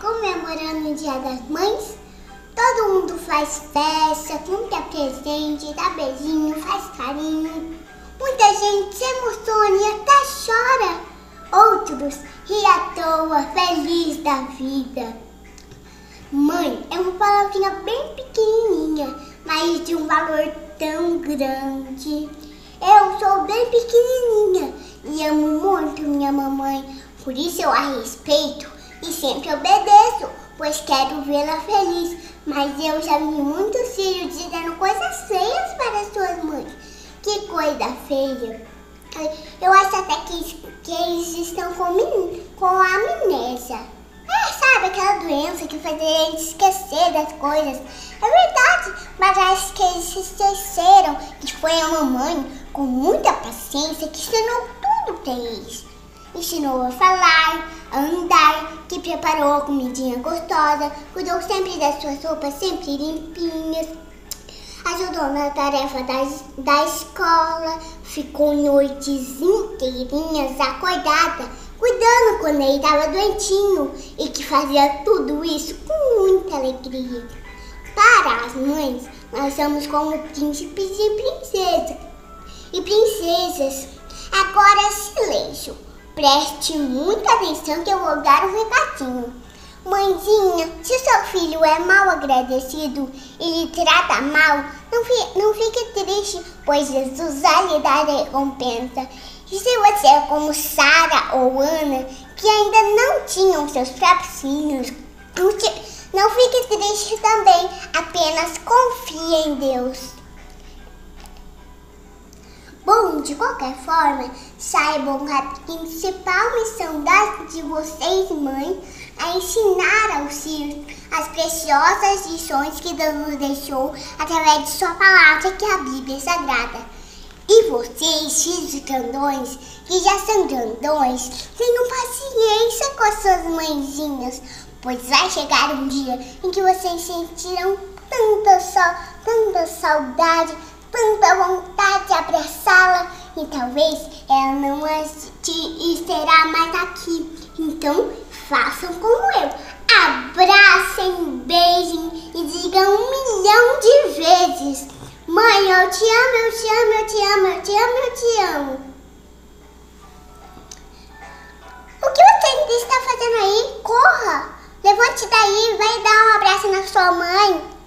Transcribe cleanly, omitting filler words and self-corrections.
comemorando o Dia das Mães. Todo mundo faz festa, compra presente, dá beijinho, faz carinho. Muita gente se emociona e até chora. Outros riem à toa, feliz da vida. Mãe é uma palavrinha bem pequenininha, mas de um valor tão grande. Eu sou bem pequenininha e amo muito minha mamãe. Por isso eu a respeito e sempre obedeço, pois quero vê-la feliz. Mas eu já vi muitos filhos dizendo coisas feias para suas mães. Que coisa feia. Eu acho até que eles estão com amnésia. Sabe aquela doença que faz a gente esquecer das coisas? É verdade, mas acho que eles se esqueceram que foi a mamãe, com muita paciência, que ensinou tudo para eles. Ensinou a falar, a andar, que preparou a comidinha gostosa, cuidou sempre das suas roupas sempre limpinhas, ajudou na tarefa da escola, ficou noites inteirinhas acordada, cuidando quando ele estava doentinho e que fazia tudo isso com muita alegria. Para as mães, nós somos como príncipes e princesas. Agora silêncio, preste muita atenção que eu vou dar um recadinho. Mãezinha, se seu filho é mal agradecido e lhe trata mal, não fique triste, pois Jesus vai lhe dar a recompensa. E se você é como Sara ou Ana, que ainda não tinham seus próprios filhos, não fique triste também, apenas confie em Deus. Bom, de qualquer forma, saibam que a principal missão de vocês, mãe, é ensinar aos filhos as preciosas lições que Deus nos deixou através de sua palavra, que é a Bíblia Sagrada. E vocês, filhos grandões, que já são grandões, tenham paciência com as suas mãezinhas, pois vai chegar um dia em que vocês sentirão tanta saudade, tanta vontade de abraçá-la, e talvez ela não estará mais aqui. Então, façam como eu. Abracem, beijem e digam 1 milhão de vezes: mãe, eu te amo, eu te amo, eu te amo, eu te amo, eu te amo. O que você ainda está fazendo aí? Corra! Levante daí, vai dar um abraço na sua mãe.